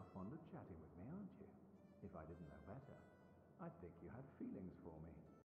are fond of chatting with me, aren't you? If I didn't know better, I'd think you had feelings for me.